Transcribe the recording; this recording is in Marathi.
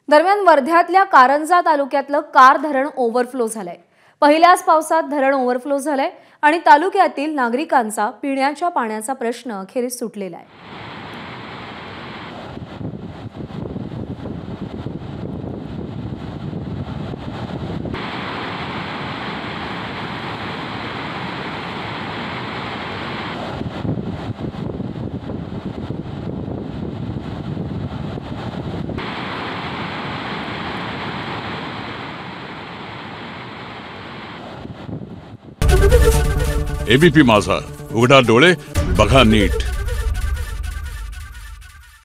दरम्यान वर्ध्यातल्या कारंजा तालुक्यातलं कार धरण ओव्हरफ्लो झालंय। पहिल्याच पावसात धरण ओव्हरफ्लो झालंय आणि तालुक्यातील नागरिकांचा पिण्याच्या पाण्याचा प्रश्न अखेरीस सुटलेला आहे। एबीपी माझा, उघडा डोळे बघा नीट।